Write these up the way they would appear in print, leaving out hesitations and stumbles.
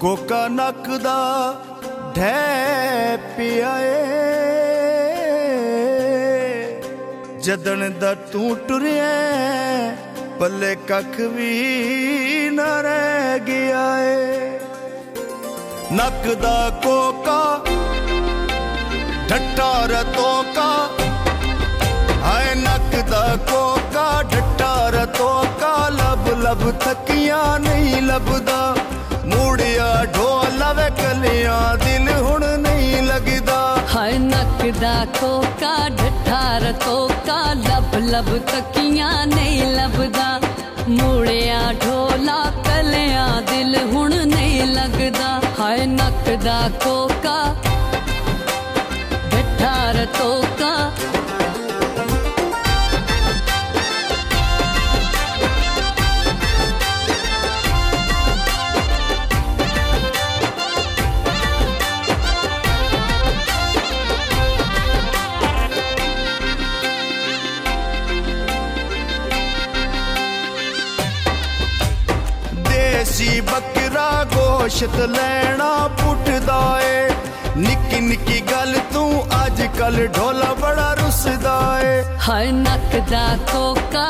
Coca नक दा ढै पिया जदन दा तू टुरिया पल्ले कख भी न रह गया नक दा कोका ढट्टा रतों का हाय नक दा कोका ढट्टा रतों का लब लब थकियां नहीं लभदा मूड़िया ढोल वे कलियां दिल हुण नहीं लगदा हाय नक दा कोका ढट्ठा रतों का लब लब थकियां नहीं लभदा मूड़िया ढोला कलियां दिल हुण नहीं लगदा हाय नक दा कोका ढट्ठा रतों का देसी बकरा गोश्त लेना पुटदा है निक्की निक्की गल तू अज कल ढोला बड़ा रुसदा है हाय नक दा कोका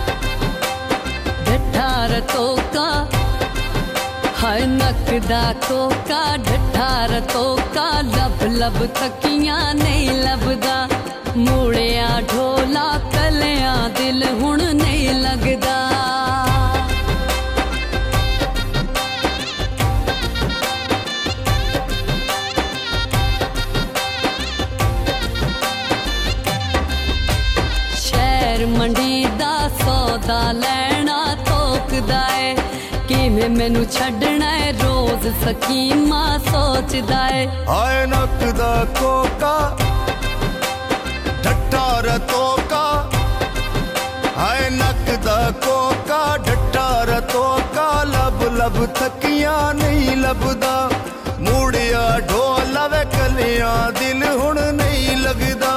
ढट्ठा रतों का हाय नक दा कोका ढट्ठा रतों का लब लब थकियां नहीं लभदा मूड़िया ढोला कलियां दिल हुण नहीं लगदा मंडी दा सौदा लेना तोकदा है किवें मैनू छड्डना है रोज सकीमा सोचदा है हाय नक दा कोका ढट्टा रतों का हाय नक दा कोका ढट्टा रतों का लब लब थकियां नहीं लभदा मूड़िया ढोल वे कलियां दिल हुण नहीं लगदा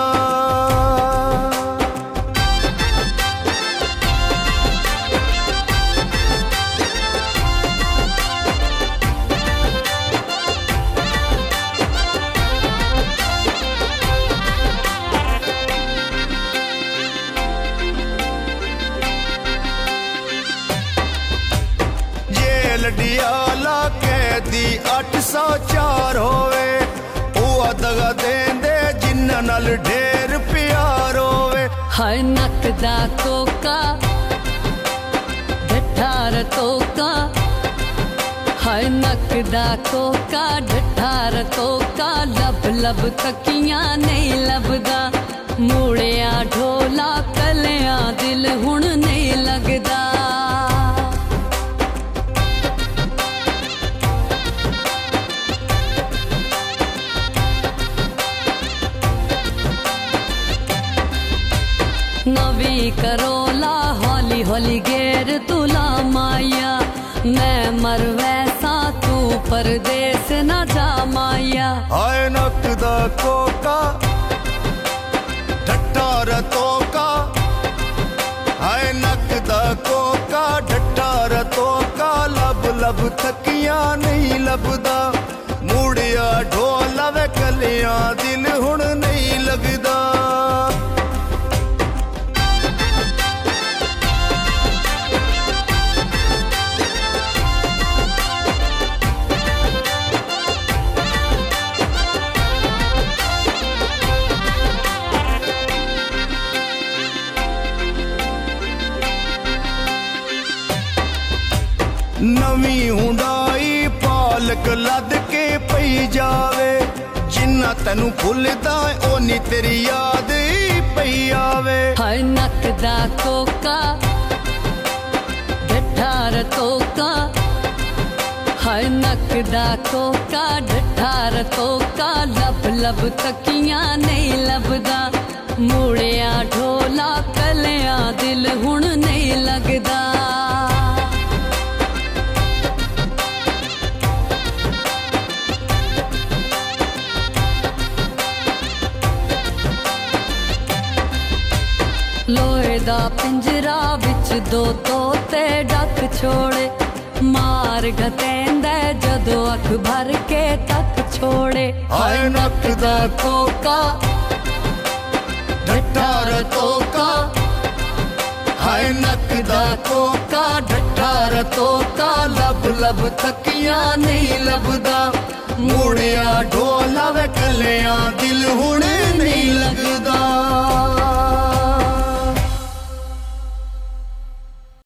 लडियाला कैदी 804 होवे ओ दगा देंदे जिन्ना नाल ढेर प्यार होवे हाय नक दा कोका ढट्ठा रतों का हाय नक दा कोका ढट्ठा रतों का लब लब थकियां नहीं लभदा मूड़िया ढोला कलियां दिल हुण नहीं लगदा नवी करोला हौली हौली गेर तुला माया मैं मर वैसा तू परदेस न जा माया हाय नक दा कोका ढट्टा रतों का हाय नक दा कोका ढट्टा रतों का लब लब थकियां नहीं लभदा मूड़िया ढोल वे कलियां दिल हुण नहीं लगदा नवी हुंडाई पालक लद के पई जावे जिन्ना तेनू भुलदा ओनी तेरी याद पई आवे हाय नक दा कोका ढट्ठा रतों का हाय नक दा कोका ढट्ठा रतों का लब लब थकियां नहीं लभदा मूड़िया ढोला कलियां दिल हुण नहीं लगदा लोहे दा पिंजरा विच दो तोते डक छोड़े मार घतेंदा जदों अख भर के तक छोड़े। हाय नक दा कोका ढट्ठा रतोका, हाय नक दा कोका ढट्ठा रतोका, लब लब थकिया नहीं लभदा। मूड़िया ढोला वे